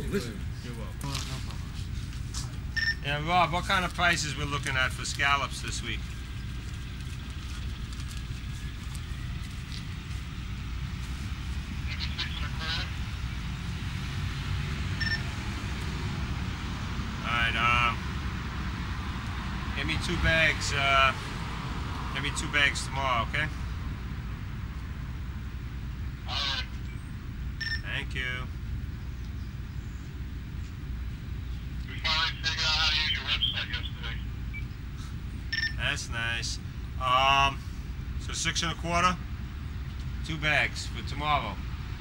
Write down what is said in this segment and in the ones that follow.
Listen. You're welcome. No problem. And Rob, what kind of prices we're looking at for scallops this week? Alright, give me 2 bags, give me 2 bags tomorrow, okay? Alright. Thank you. We finally figured out how to use your website yesterday. That's nice. So 6 1/4, 2 bags for tomorrow.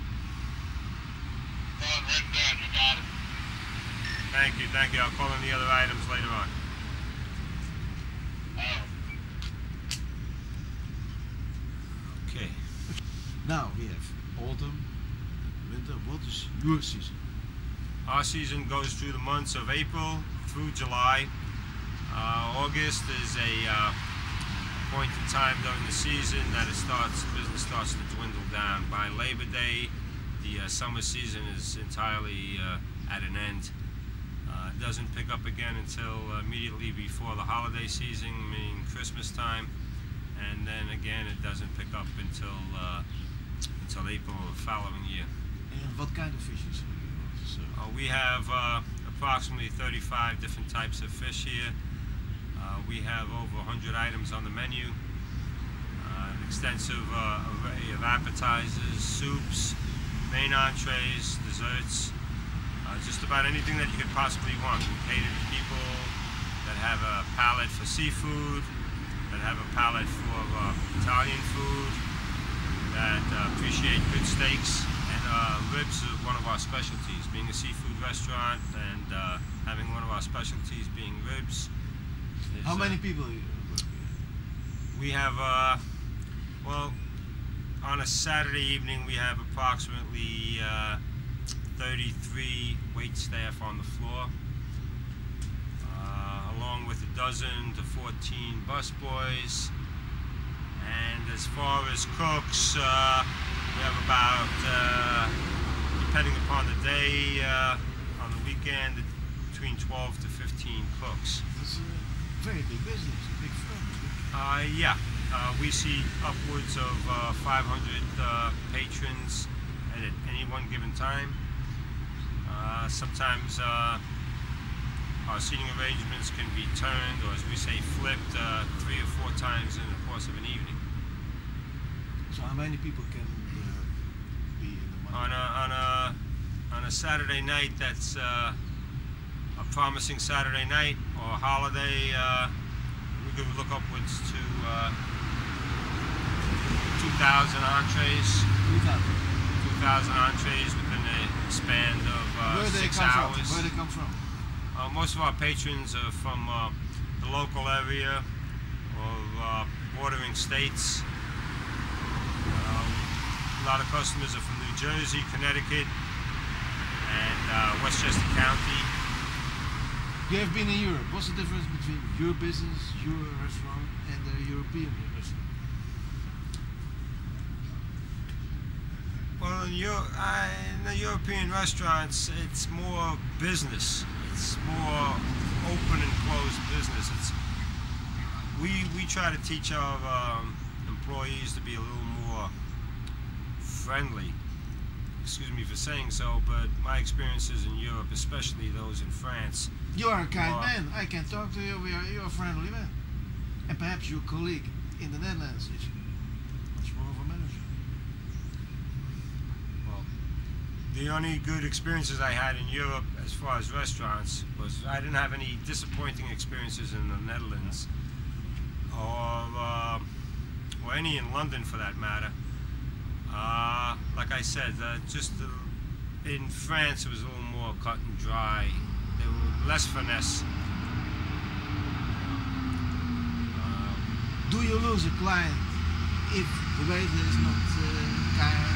Well, written down, you got it. Thank you, thank you. I'll call in the other items later on. Okay. Now we have autumn, winter. What is your season? Our season goes through the months of April through July. August is a point in time during the season that business starts to dwindle down. By Labor Day, the summer season is entirely at an end. It doesn't pick up again until immediately before the holiday season, meaning Christmas time, and then again it doesn't pick up until April of the following year. And what kind of fishes? We have approximately 35 different types of fish here. We have over 100 items on the menu, an extensive array of appetizers, soups, main entrees, desserts, just about anything that you could possibly want. We cater to people that have a palate for seafood, that have a palate for Italian food, that appreciate good steaks, and ribs are one of our specialties. Being a seafood restaurant and having one of our specialties being ribs. How many people you work with? We have, well, on a Saturday evening we have approximately 33 wait staff on the floor, along with a dozen to 14 busboys. And as far as cooks, we have about, depending upon the day, on the weekend, between 12 to 15 cooks. It's a very big business, a big firm. Yeah, we see upwards of 500 patrons at any one given time. Sometimes our seating arrangements can be turned, or as we say, flipped 3 or 4 times in the course of an evening. So how many people can be in the market? On a Saturday night, that's a promising Saturday night or a holiday, we could look upwards to 2,000 entrees. 2,000 entrees within a span of 6 hours. Where they come from? Most of our patrons are from the local area or bordering states. A lot of customers are from New Jersey, Connecticut, and Westchester County. You have been in Europe. What's the difference between your business, your restaurant, and the European restaurant? Well, in the European restaurants, it's more business. It's more open and closed business. We try to teach our employees to be a little more friendly. Excuse me for saying so, but my experiences in Europe, especially those in France. You are a kind man. I can talk to you. You're a friendly man. And perhaps your colleague in the Netherlands is much more of a manager. Well, the only good experiences I had in Europe as far as restaurants was I didn't have any disappointing experiences in the Netherlands or any in London for that matter. Like I said, in France it was a little more cut and dry. There were less finesse. Do you lose a client if the waiter is not kind?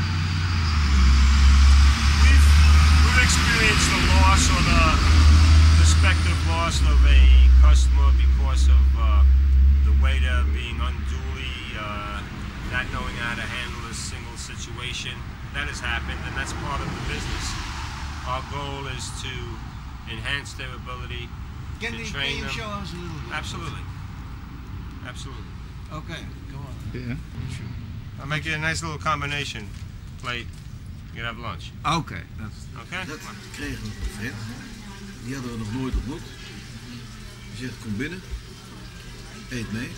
We've experienced the loss or the prospective loss of a customer because of the waiter being unduly not knowing how to handle a single situation. That has happened, and that's part of the business. Our goal is to enhance their ability Can to you train them. show us a little bit? Absolutely. Absolutely. Okay, come on. Yeah. I'll make you a nice little combination plate. You can have lunch. Oké. Okay? Dat kregen we van Fred. Die hadden we nog nooit ontmoet. Hij zegt, kom binnen. Eet mee.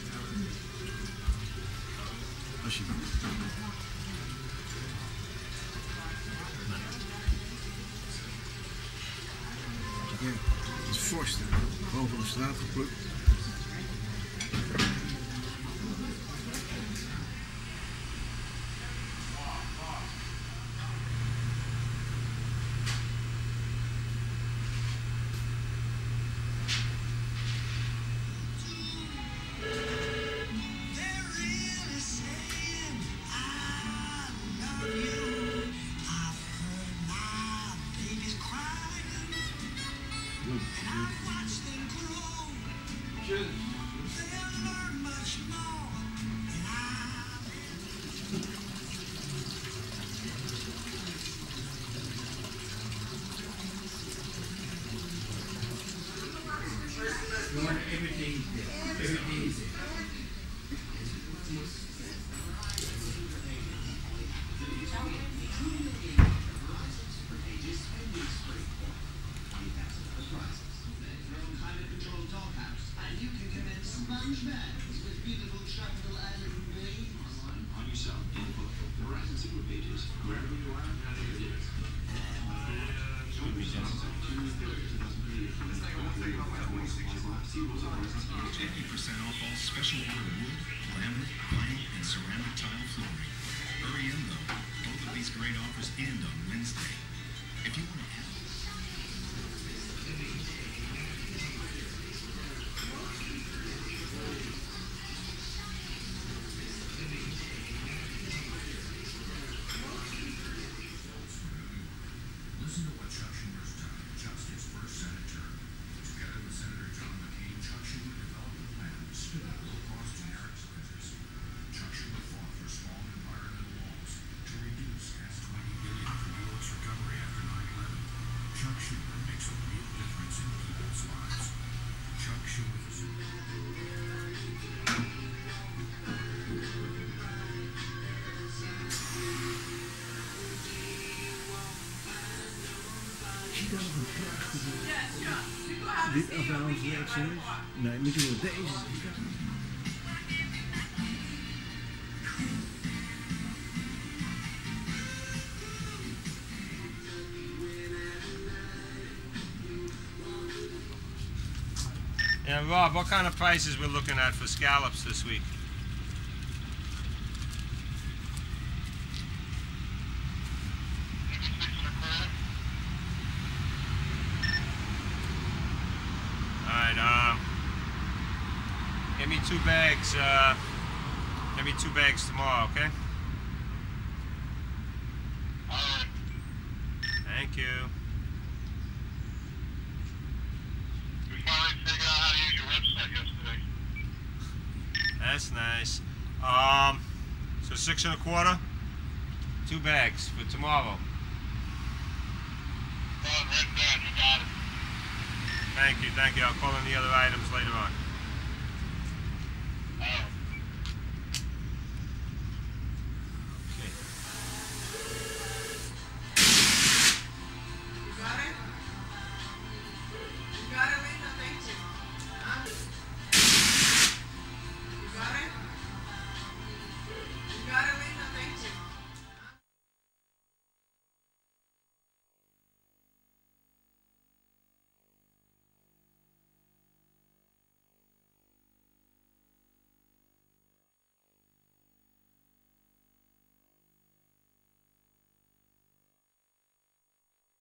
Alsjeblieft. Kijk, het is vorst. Gewoon van de straat geplukt. Special order wood, laminate, vinyl, and ceramic tile flooring. Hurry in though. Both of these great offers end on Wednesday. If you want to add listen to what Chuck Schumer's done. Chuck's his first Senate term. Together with Senator John McCain, Chuck Schumer developed a plan to spin up low-cost generics business. Chuck Schumer fought for strong environmental laws to reduce past $20 billion for U.S. recovery after 9/11. Chuck Schumer makes a real difference in people's lives. Chuck Schumer. Dit afhalingsreactie is? Nee, misschien wel deze. And Rob, what kind of prices we're looking at for scallops this week? Give me 2 bags. Give me 2 bags tomorrow, okay? Alright. Thank you. We finally figured out how to use your website yesterday. That's nice. So 6 1/4. 2 bags for tomorrow. Done, written down, you got it. Thank you, thank you. I'll call in the other items later on.